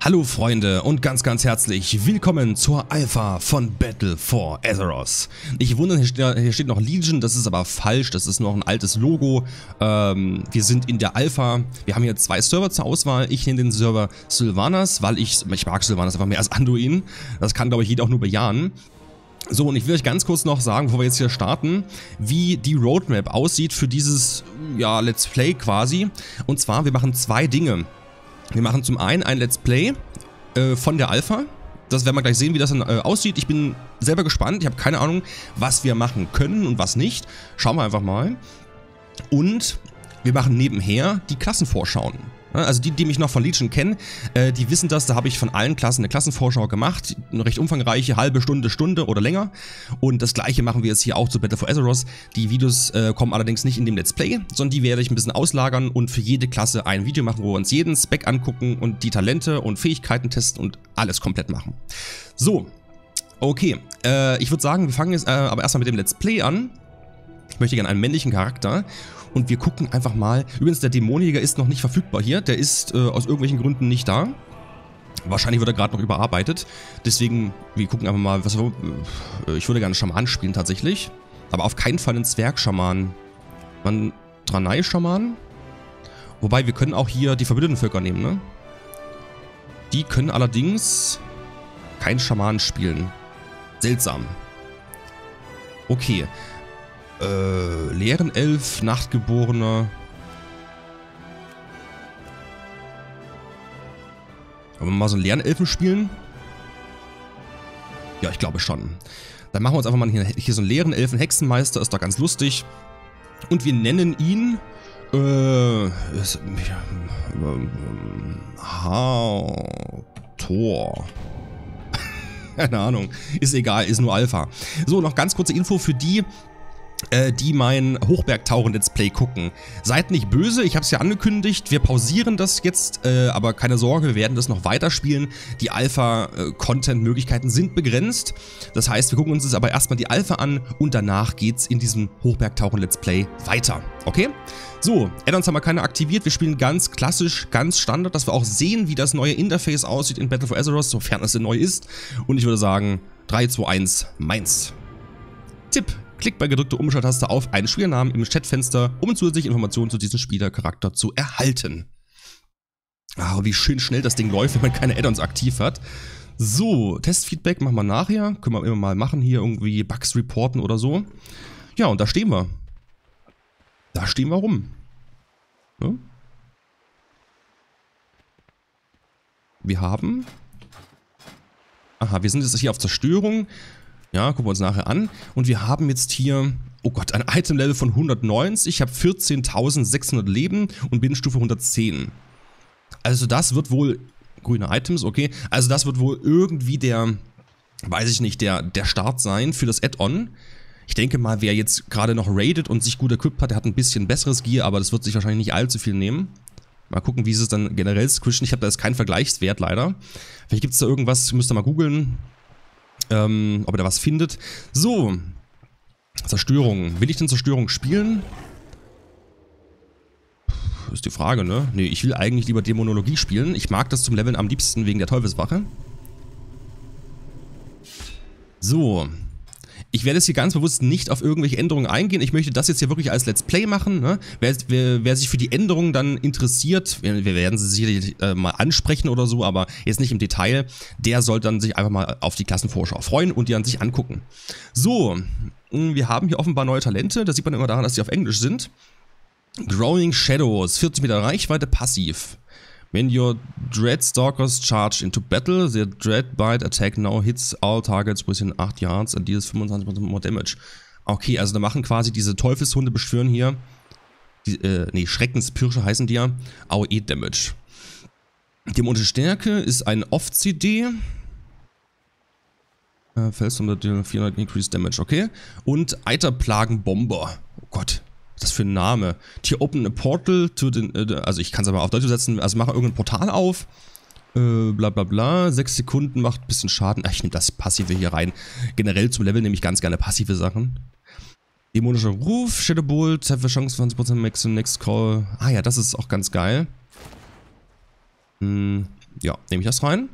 Hallo Freunde und ganz herzlich willkommen zur Alpha von Battle for Azeroth. Nicht wundern, hier steht noch Legion, das ist aber falsch, das ist noch ein altes Logo. Wir sind in der Alpha, wir haben hier 2 Server zur Auswahl. Ich nehme den Server Sylvanas, weil ich mag Sylvanas einfach mehr als Anduin. Das kann, glaube ich, jeder auch nur bejahen. So, und ich will euch ganz kurz noch sagen, bevor wir jetzt hier starten, wie die Roadmap aussieht für dieses, ja, Let's Play quasi. Und zwar, wir machen 2 Dinge. Wir machen zum einen ein Let's Play von der Alpha. Das werden wir gleich sehen, wie das dann aussieht. Ich bin selber gespannt. Ich habe keine Ahnung, was wir machen können und was nicht. Schauen wir einfach mal. Und wir machen nebenher die Klassenvorschauen. Also die mich noch von Legion kennen, die wissen das, da habe ich von allen Klassen eine Klassenvorschau gemacht, eine recht umfangreiche, halbe Stunde, Stunde oder länger. Und das gleiche machen wir jetzt hier auch zu Battle for Azeroth. Die Videos kommen allerdings nicht in dem Let's Play, sondern die werde ich ein bisschen auslagern und für jede Klasse ein Video machen, wo wir uns jeden Spec angucken und die Talente und Fähigkeiten testen und alles komplett machen. So, okay, ich würde sagen, wir fangen jetzt aber erstmal mit dem Let's Play an. Ich möchte gerne einen männlichen Charakter. Und wir gucken einfach mal. Übrigens, der Dämonenjäger ist noch nicht verfügbar hier. Der ist aus irgendwelchen Gründen nicht da. Wahrscheinlich wird er gerade noch überarbeitet. Deswegen, wir gucken einfach mal. Ich würde gerne einen Schaman spielen tatsächlich. Aber auf keinen Fall einen Zwergschaman. Einen Draenei-Schaman. Wobei, wir können auch hier die verbündeten Völker nehmen, ne? Die können allerdings keinen Schaman spielen. Seltsam. Okay. Leeren Elf, Nachtgeborener. Wollen wir mal so einen leeren Elfen spielen? Ja, ich glaube schon. Dann machen wir uns einfach mal hier so einen leeren Elfen Hexenmeister, ist doch ganz lustig. Und wir nennen ihn Thor. Keine Ahnung. Ist egal, ist nur Alpha. So, noch ganz kurze Info für die mein Hochbergtauchen-Let's Play gucken. Seid nicht böse, ich habe es ja angekündigt, wir pausieren das jetzt, aber keine Sorge, wir werden das noch weiterspielen. Die Alpha-Content-Möglichkeiten sind begrenzt, das heißt, wir gucken uns jetzt aber erstmal die Alpha an und danach geht's in diesem Hochbergtauchen-Let's Play weiter, okay? So, Add-ons haben wir keine aktiviert, wir spielen ganz klassisch, ganz Standard, dass wir auch sehen, wie das neue Interface aussieht in Battle for Azeroth, sofern es denn neu ist. Und ich würde sagen, 3, 2, 1, meins. Tipp. Klickt bei gedrückter Umschalttaste auf einen Spielernamen im Chatfenster, um zusätzliche Informationen zu diesem Spielercharakter zu erhalten. Ah, wie schön schnell das Ding läuft, wenn man keine Add-ons aktiv hat. So, Testfeedback machen wir nachher. Können wir immer mal machen, hier irgendwie Bugs reporten oder so. Ja, und da stehen wir. Da stehen wir rum. Ja? Wir haben... Aha, wir sind jetzt hier auf Zerstörung. Ja, gucken wir uns nachher an. Und wir haben jetzt hier, oh Gott, ein Item-Level von 190. Ich habe 14.600 Leben und bin Stufe 110. Also das wird wohl, grüne Items, okay. Also das wird wohl irgendwie der, weiß ich nicht, der Start sein für das Add-on. Ich denke mal, wer jetzt gerade noch raidet und sich gut equipped hat, der hat ein bisschen besseres Gear, aber das wird sich wahrscheinlich nicht allzu viel nehmen. Mal gucken, wie sie es dann generell squishen. Ich habe da jetzt keinen Vergleichswert leider. Vielleicht gibt es da irgendwas, müsst ihr mal googeln. Ob er da was findet. So. Zerstörung. Will ich denn Zerstörung spielen? Ist die Frage, ne? Nee, ich will eigentlich lieber Dämonologie spielen. Ich mag das zum Leveln am liebsten wegen der Teufelswache. So. Ich werde jetzt hier ganz bewusst nicht auf irgendwelche Änderungen eingehen. Ich möchte das jetzt hier wirklich als Let's Play machen. Ne? Wer sich für die Änderungen dann interessiert, wir werden sie sicherlich mal ansprechen oder so, aber jetzt nicht im Detail, der soll dann sich einfach mal auf die Klassenvorschau freuen und die an sich angucken. So, wir haben hier offenbar neue Talente. Das sieht man immer daran, dass die auf Englisch sind. Growing Shadows, 40 Meter Reichweite, passiv. When your Dreadstalkers charge into battle, their Dreadbite attack now hits all targets within 8 yards and deals 25% more damage. Okay, also da machen quasi diese Teufelshunde beschwören hier, Schreckenspirsche heißen die ja, AOE Damage. Dämonische Stärke ist ein Off-CD. Fails from the 400 increased damage, okay. Und Eiterplagenbomber. Oh Gott. Was ist das für ein Name? Hier open a portal to den, also ich kann es aber auf Deutsch übersetzen, also mache irgendein Portal auf, bla bla bla, 6 Sekunden macht ein bisschen Schaden. Ach, ich nehme das Passive hier rein. Generell zum Level nehme ich ganz gerne passive Sachen. Dämonischer Ruf, Shadowbolt, have a chance 20% max next call. Ah ja, das ist auch ganz geil. Ja, nehme ich das rein.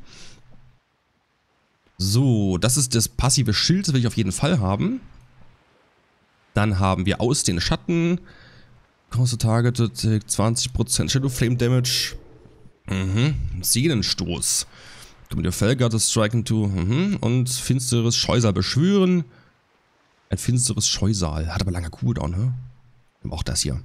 So, das ist das passive Schild, das will ich auf jeden Fall haben. Dann haben wir aus den Schatten. Große Targeted, 20% Shadow Flame Damage. Seelenstoß. Kommt der Felgar Striken to. Und finsteres Scheusal beschwören. Ein finsteres Scheusal. Hat aber lange Cooldown, ne? Auch das hier.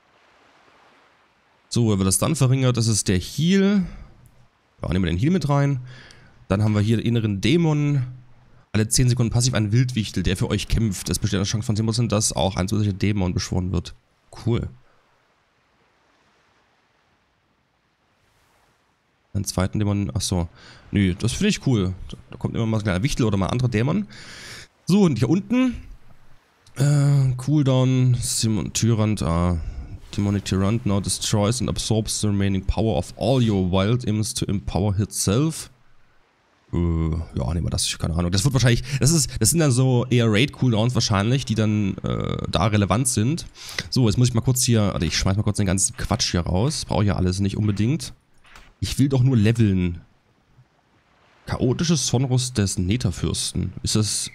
So, wird das dann verringert. Das ist der Heal. Ja, nehmen wir den Heal mit rein. Dann haben wir hier den inneren Dämon. Alle 10 Sekunden passiv ein Wildwichtel, der für euch kämpft. Es besteht eine Chance von 10%, dass auch ein zusätzlicher Dämon beschworen wird. Cool. Einen zweiten Dämon. Achso. Nö, das finde ich cool. Da kommt immer mal so ein kleiner Wichtel oder mal ein anderer Dämon. So, und hier unten. Cooldown. Simon Tyrant. Demonic Tyrant now destroys and absorbs the remaining power of all your wild imps to empower itself. Ja, nehmen wir das, keine Ahnung. Das wird wahrscheinlich, das sind dann so eher Raid-Cooldowns wahrscheinlich, die dann da relevant sind. So, jetzt muss ich mal kurz hier, also ich schmeiß mal kurz den ganzen Quatsch hier raus. Brauche ich ja alles nicht unbedingt. Ich will doch nur leveln. Chaotisches Sonrus des Netherfürsten. Ist das...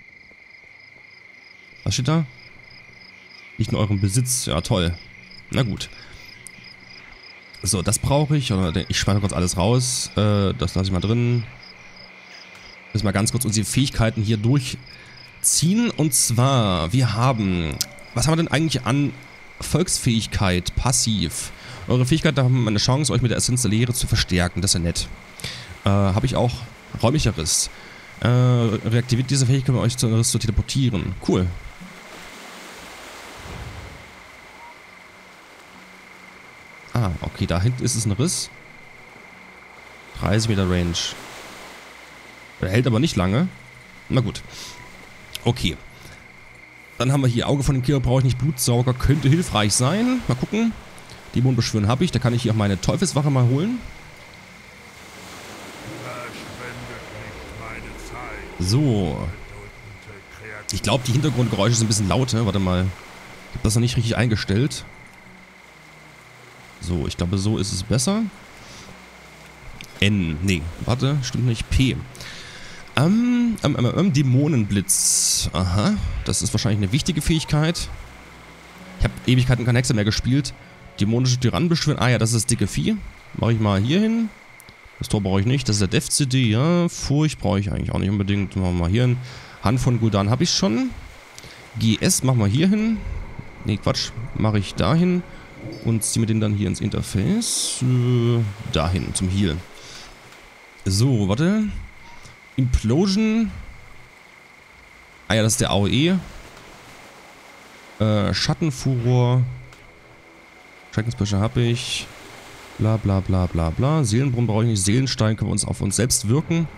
Was steht da? Nicht in eurem Besitz. Ja, toll. Na gut. So, das brauche ich. Ich schmeiße kurz alles raus. Das lasse ich mal drin. Müssen wir ganz kurz unsere Fähigkeiten hier durchziehen. Und zwar, wir haben... Was haben wir denn eigentlich an Volksfähigkeit, passiv? Eure Fähigkeit, da haben wir eine Chance, euch mit der Essenz der Leere zu verstärken. Das ist ja nett. Habe ich auch räumlicher Riss. Reaktiviert diese Fähigkeit, um euch zu einem Riss zu teleportieren. Cool. Ah, okay, da hinten ist es ein Riss. 30 Meter Range. Der hält aber nicht lange. Na gut. Okay. Dann haben wir hier Auge von dem Killer, brauche ich nicht. Blutsauger könnte hilfreich sein. Mal gucken. Dämon beschwören habe ich. Da kann ich hier auch meine Teufelswache mal holen. So. Ich glaube, die Hintergrundgeräusche sind ein bisschen laut. Ne? Warte mal. Ich habe das noch nicht richtig eingestellt. So, ich glaube, so ist es besser. N. Nee, warte, stimmt nicht. P. Dämonenblitz. Aha, das ist wahrscheinlich eine wichtige Fähigkeit. Ich habe Ewigkeiten kein Hexer mehr gespielt. Dämonische Tyrannen beschwören. Ah ja, das ist das dicke Vieh. Mache ich mal hier hin. Das Tor brauche ich nicht. Das ist der Dev-CD, ja. Furcht brauche ich eigentlich auch nicht unbedingt. Machen wir mal hier hin. Hand von Gul'dan habe ich schon. GS machen wir hier hin. Nee, Quatsch. Mache ich dahin. Und ziehen wir den dann hier ins Interface. Dahin, zum Heal. So, warte. Implosion. Ah ja, das ist der AOE. Schattenfuror. Schreckensbüsche habe ich. Bla bla bla bla bla. Seelenbrunnen brauche ich nicht. Seelenstein können wir uns auf uns selbst wirken.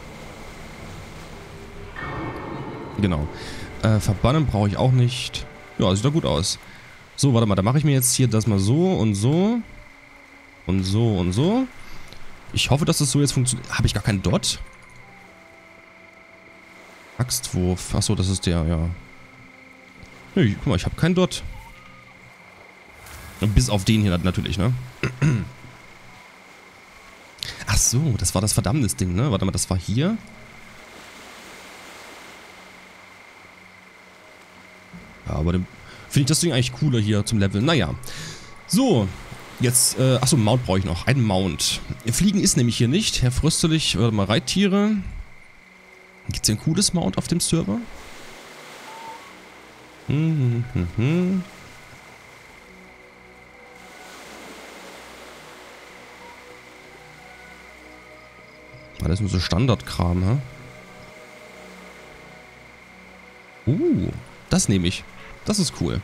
Genau. Verbannen brauche ich auch nicht. Ja, sieht doch gut aus. So, warte mal, da mache ich mir jetzt hier das mal so und so. Und so und so. Ich hoffe, dass das so jetzt funktioniert. Habe ich gar keinen Dot? Axtwurf. Achso, das ist der, ja. Nö, guck mal, ich habe keinen Dot. Bis auf den hier natürlich, ne? Ach so, das war das Verdammnis-Ding, ne? Warte mal, das war hier. Ja, aber finde ich das Ding eigentlich cooler hier zum Leveln. Naja. So, jetzt, achso, Mount brauche ich noch. Ein Mount. Fliegen ist nämlich hier nicht. Herr Frösterlich, warte mal, Reittiere. Gibt es hier ein cooles Mount auf dem Server? Das ist nur so Standardkram, hä? Das nehme ich. Das ist cool.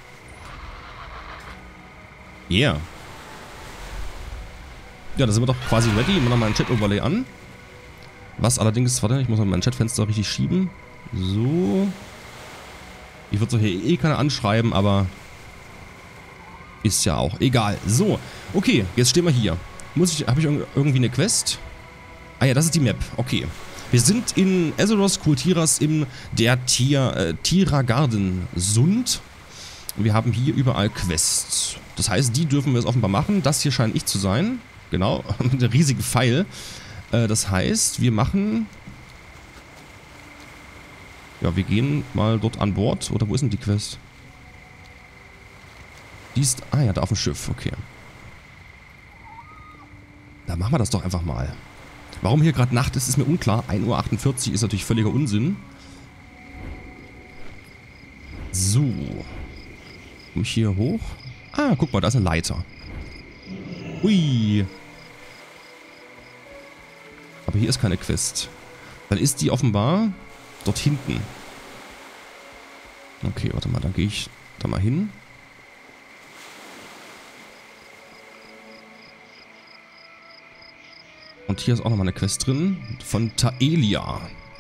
Yeah. Ja, da sind wir doch quasi ready. Ich mache noch mal ein Chat-Overlay an. Was allerdings, warte, ich muss mal mein Chatfenster richtig schieben. So. Ich würde so hier eh keiner anschreiben, aber ist ja auch egal. So, okay, jetzt stehen wir hier. Habe ich irgendwie eine Quest? Ah ja, das ist die Map. Okay. Wir sind in Azeroth Kultiras im der Tiragarden Sund. Wir haben hier überall Quests. Das heißt, die dürfen wir jetzt offenbar machen. Das hier scheint ich zu sein. Genau, mit einem riesigen Pfeil. Das heißt, wir machen... Ja, wir gehen mal dort an Bord. Oder wo ist denn die Quest? Die ist... Ah ja, da auf dem Schiff. Okay. Da machen wir das doch einfach mal. Warum hier gerade Nacht ist, ist mir unklar. 1:48 Uhr ist natürlich völliger Unsinn. So. Komm ich hier hoch? Ah, guck mal, da ist eine Leiter. Hui. Aber hier ist keine Quest. Dann ist die offenbar dort hinten. Okay, warte mal, dann gehe ich da mal hin. Und hier ist auch nochmal eine Quest drin von Taelia.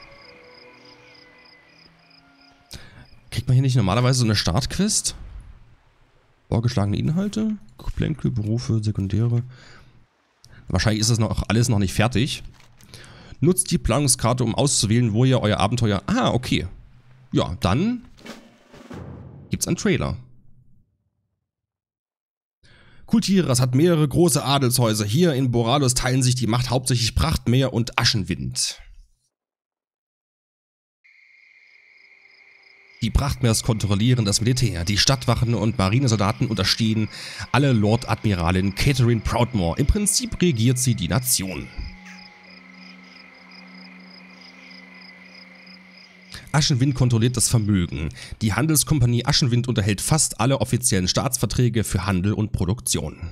Kriegt man hier nicht normalerweise so eine Startquest? Vorgeschlagene Inhalte? Plänkel, Berufe, Sekundäre. Wahrscheinlich ist das noch alles noch nicht fertig. Nutzt die Planungskarte, um auszuwählen, wo ihr euer Abenteuer... Ah, okay. Ja, dann gibt's einen Trailer. Kultiras hat mehrere große Adelshäuser. Hier in Boralos teilen sich die Macht hauptsächlich Prachtmeer und Aschenwind. Die Prachtmeers kontrollieren das Militär. Die Stadtwachen und Marinesoldaten unterstehen alle Lord-Admiralin Catherine Proudmoore. Im Prinzip regiert sie die Nation. Aschenwind kontrolliert das Vermögen. Die Handelskompanie Aschenwind unterhält fast alle offiziellen Staatsverträge für Handel und Produktion.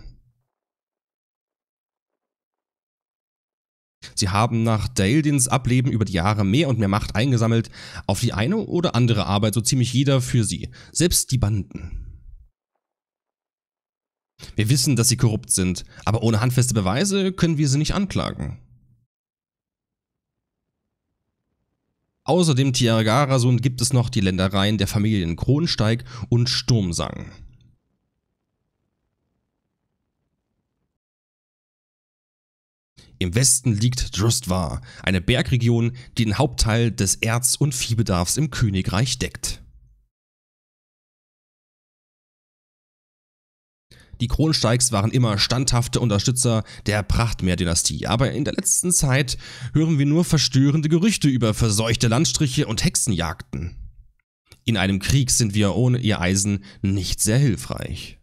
Sie haben nach Daeldins Ableben über die Jahre mehr und mehr Macht eingesammelt, auf die eine oder andere Arbeit so ziemlich jeder für sie, selbst die Banden. Wir wissen, dass sie korrupt sind, aber ohne handfeste Beweise können wir sie nicht anklagen. Außer dem Tiargara-Sohn gibt es noch die Ländereien der Familien Kronsteig und Sturmsang. Im Westen liegt Drustvar, eine Bergregion, die den Hauptteil des Erz- und Viehbedarfs im Königreich deckt. Die Kronsteigs waren immer standhafte Unterstützer der Prachtmeer-Dynastie, aber in der letzten Zeit hören wir nur verstörende Gerüchte über verseuchte Landstriche und Hexenjagden. In einem Krieg sind wir ohne ihr Eisen nicht sehr hilfreich.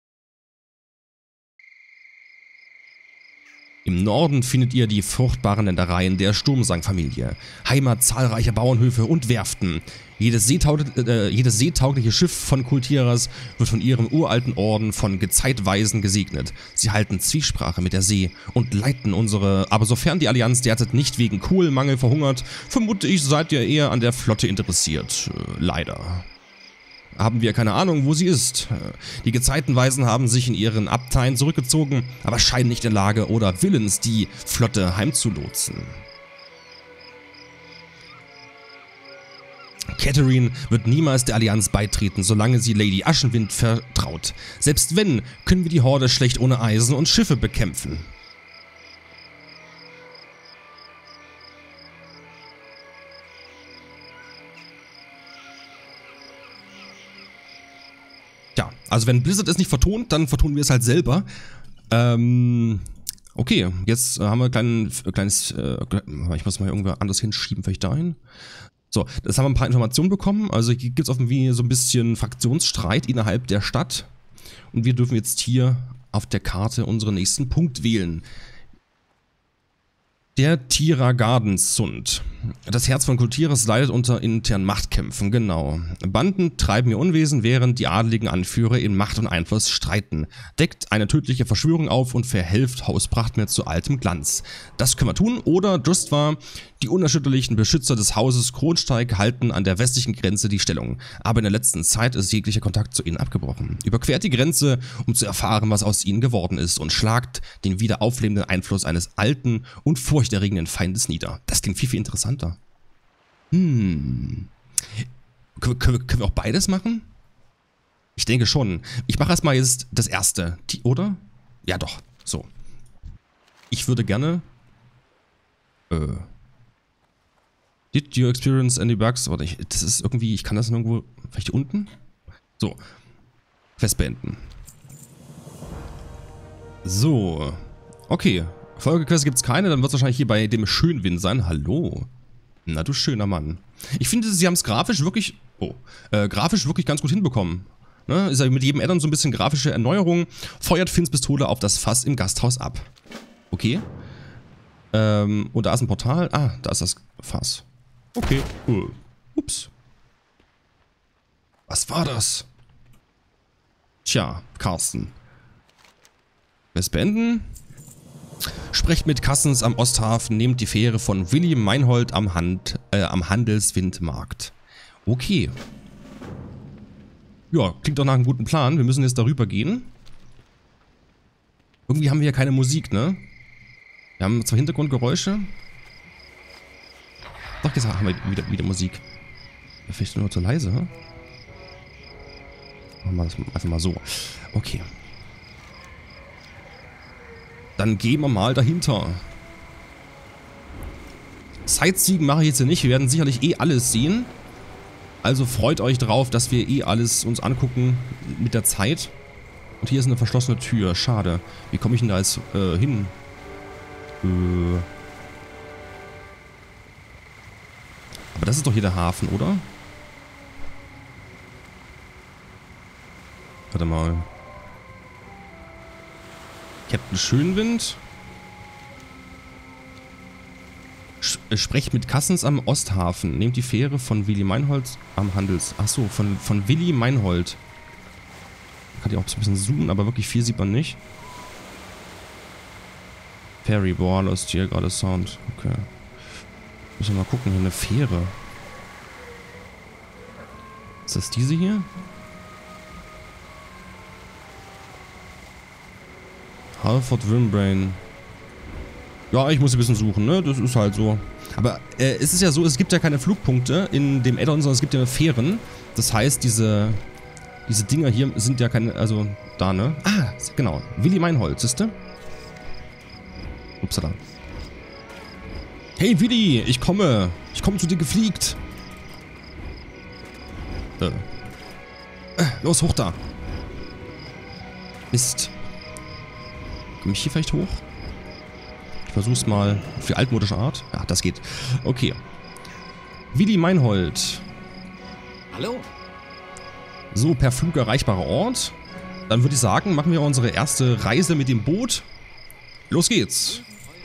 Im Norden findet ihr die fruchtbaren Ländereien der Sturmsang-Familie, Heimat zahlreicher Bauernhöfe und Werften. Jedes seetaugliche Schiff von Kultiras wird von ihrem uralten Orden von Gezeitweisen gesegnet. Sie halten Zwiesprache mit der See und leiten aber sofern die Allianz derzeit nicht wegen Kohlenmangel verhungert, vermute ich, seid ihr eher an der Flotte interessiert. Leider. Haben wir keine Ahnung, wo sie ist. Die Gezeitenweisen haben sich in ihren Abteien zurückgezogen, aber scheinen nicht in der Lage oder willens, die Flotte heimzulotsen. Catherine wird niemals der Allianz beitreten, solange sie Lady Aschenwind vertraut. Selbst wenn, können wir die Horde schlecht ohne Eisen und Schiffe bekämpfen. Tja, also wenn Blizzard es nicht vertont, dann vertonen wir es halt selber. Okay, jetzt haben wir ein kleines, ich muss mal irgendwo anders hinschieben, vielleicht dahin. So, das haben wir ein paar Informationen bekommen. Also hier gibt es irgendwie so ein bisschen Fraktionsstreit innerhalb der Stadt. Und wir dürfen jetzt hier auf der Karte unseren nächsten Punkt wählen. Der Tiragardensund. Das Herz von Kultiras leidet unter internen Machtkämpfen, genau. Banden treiben ihr Unwesen, während die adeligen Anführer in Macht und Einfluss streiten. Deckt eine tödliche Verschwörung auf und verhelft Haus Prachtmeer zu altem Glanz. Das können wir tun. Oder Drustvar, die unerschütterlichen Beschützer des Hauses Kronsteig halten an der westlichen Grenze die Stellung. Aber in der letzten Zeit ist jeglicher Kontakt zu ihnen abgebrochen. Überquert die Grenze, um zu erfahren, was aus ihnen geworden ist, und schlagt den wieder auflebenden Einfluss eines alten und furchterregenden Feindes nieder. Das klingt viel, viel interessanter. Können wir auch beides machen? Ich denke schon. Ich mache erstmal jetzt das erste. Oder? Ja, doch. So. Ich würde gerne... Did you experience any bugs? Oder das ist irgendwie... Ich kann das nirgendwo... Vielleicht hier unten? So. Quest beenden. So. Okay, Folgequest gibt es keine, dann wird es wahrscheinlich hier bei dem Schönwind sein. Hallo. Na du schöner Mann. Ich finde, sie haben es grafisch wirklich, grafisch wirklich ganz gut hinbekommen. Ne? Ist ja mit jedem Addon so ein bisschen grafische Erneuerung. Feuert Finns Pistole auf das Fass im Gasthaus ab. Okay. Und da ist ein Portal. Ah, da ist das Fass. Okay. Ups. Was war das? Tja, Carsten. Es beenden. Sprecht mit Kassens am Osthafen, nehmt die Fähre von Willi Meinhold am Handelswindmarkt. Okay. Ja, klingt doch nach einem guten Plan. Wir müssen jetzt darüber gehen. Irgendwie haben wir hier keine Musik, ne? Wir haben zwar Hintergrundgeräusche. Doch, jetzt haben wir wieder Musik. Vielleicht nur zu leise, hm? Machen wir das einfach mal so. Okay. Dann gehen wir mal dahinter. Sightseeing mache ich jetzt nicht. Wir werden sicherlich eh alles sehen. Also freut euch drauf, dass wir eh alles uns angucken mit der Zeit. Und hier ist eine verschlossene Tür. Schade. Wie komme ich denn da jetzt hin? Aber das ist doch hier der Hafen, oder? Warte mal. Captain Schönwind. Sprecht mit Kassens am Osthafen. Nehmt die Fähre von Willi Meinhold am Handels... Achso, von Willi Meinhold. Kann ich auch ein bisschen zoomen, aber wirklich viel sieht man nicht. Ferry, boah, lost hier gerade Sound. Okay. Müssen wir mal gucken, hier eine Fähre. Ist das diese hier? Halford Wimbrain. Ja, ich muss ein bisschen suchen, ne? Das ist halt so. Aber es ist ja so, es gibt ja keine Flugpunkte in dem Addon, sondern es gibt ja Fähren. Das heißt, diese Dinger hier sind ja keine, also da, ne? Ah, genau. Willi Meinhold, siehste? Upsala. Hey Willi, ich komme. Ich komme zu dir gefliegt. Los, hoch da. Mist. Komme ich hier vielleicht hoch? Ich versuch's mal auf die altmodische Art. Ja, das geht. Okay. Willi Meinhold. Hallo. So, per Flug erreichbarer Ort. Dann würde ich sagen, machen wir unsere erste Reise mit dem Boot. Los geht's.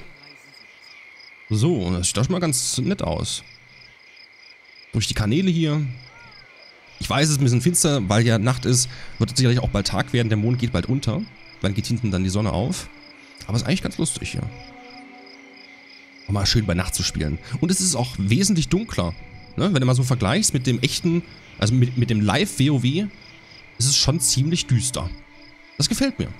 So, das sieht doch schon mal ganz nett aus. Durch die Kanäle hier. Ich weiß, es ist ein bisschen finster, weil ja Nacht ist. Wird es sicherlich auch bald Tag werden. Der Mond geht bald unter. Dann geht hinten dann die Sonne auf. Aber es ist eigentlich ganz lustig hier. Mal schön bei Nacht zu spielen. Und es ist auch wesentlich dunkler. Ne? Wenn du mal so vergleichst mit dem echten, also mit dem Live-WoW, ist es schon ziemlich düster. Das gefällt mir.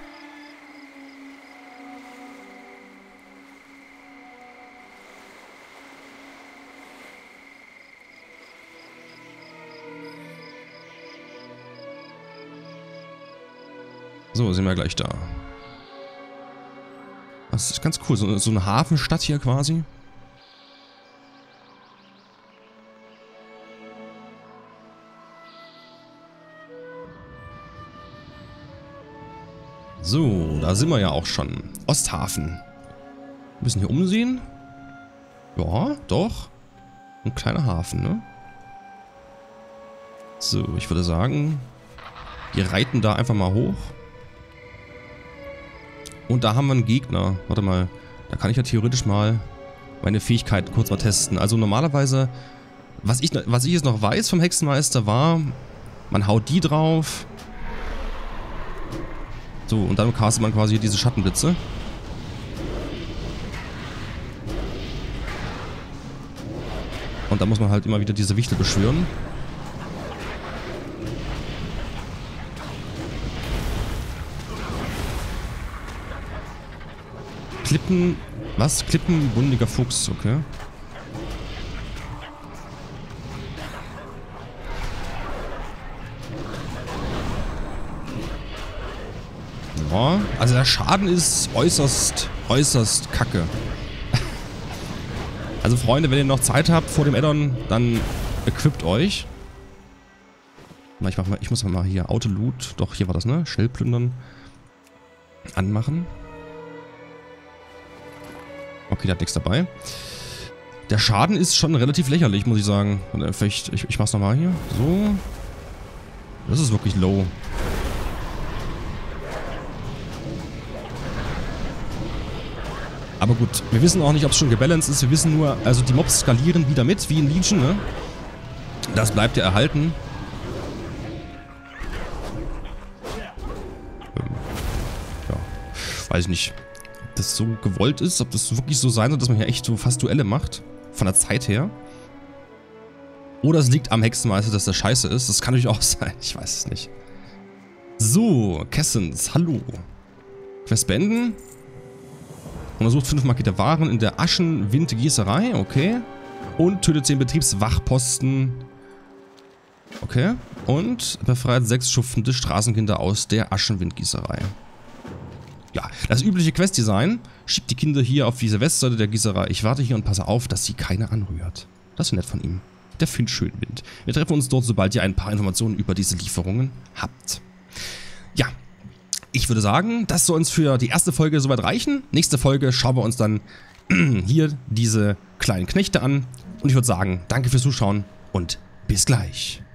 So, sind wir gleich da. Das ist ganz cool. So eine Hafenstadt hier quasi. So, da sind wir ja auch schon. Osthafen. Wir müssen hier umsehen. Ja, doch. Ein kleiner Hafen, ne? So, ich würde sagen, wir reiten da einfach mal hoch. Und da haben wir einen Gegner. Warte mal, da kann ich ja theoretisch mal meine Fähigkeiten kurz mal testen. Also normalerweise, was ich jetzt noch weiß vom Hexenmeister war, man haut die drauf. So, und dann castet man quasi diese Schattenblitze. Und da muss man halt immer wieder diese Wichtel beschwören. Klippen... Was? Klippenbundiger Fuchs, okay. Ja, also der Schaden ist äußerst kacke. Also Freunde, wenn ihr noch Zeit habt vor dem Addon, dann equipt euch. Na, ich muss mal hier Auto-Loot, doch hier war das, ne? Shell plündern. Anmachen. Okay, der hat nichts dabei. Der Schaden ist schon relativ lächerlich, muss ich sagen. Vielleicht, ich mach's nochmal hier. So. Das ist wirklich low. Aber gut, wir wissen auch nicht, ob es schon gebalanced ist. Wir wissen nur, also die Mobs skalieren wieder mit, wie in Legion, ne? Das bleibt ja erhalten. Ja, weiß ich nicht, ob das so gewollt ist, ob das wirklich so sein soll, dass man hier echt so fast Duelle macht. Von der Zeit her. Oder es liegt am Hexenmeister, dass das scheiße ist. Das kann natürlich auch sein. Ich weiß es nicht. So, Kessens, hallo. Quest beenden. Untersucht 5 markierte Waren in der Aschenwindgießerei. Okay. Und tötet 10 Betriebswachposten. Okay. Und befreit 6 schuftende Straßenkinder aus der Aschenwindgießerei. Ja, das übliche Questdesign. Schiebt die Kinder hier auf diese Westseite der Gießerei. Ich warte hier und passe auf, dass sie keine anrührt. Das ist nett von ihm. Der Finn Schönwind. Wir treffen uns dort, sobald ihr ein paar Informationen über diese Lieferungen habt. Ja, ich würde sagen, das soll uns für die erste Folge soweit reichen. Nächste Folge schauen wir uns dann hier diese kleinen Knechte an. Und ich würde sagen, danke fürs Zuschauen und bis gleich.